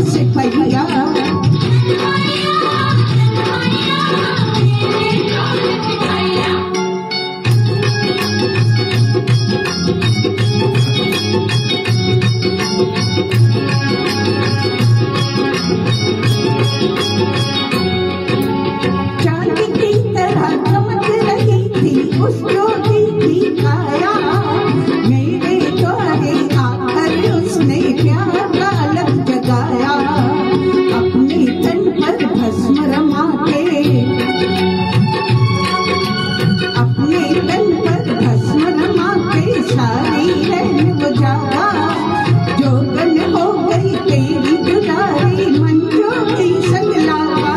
सिपहिया। चांदी की तरह चमक रही थी उस ज्योति की छाया, मेरे द्वारे आकर उसने प्यार का अलग जगाया। अपने तन पर भस्म रमा के, अपने तन पर भस्म रमा के सारी रैन बुझाया। जोगन हो गई तेरी जुदाई मन ज्योति संग लावा।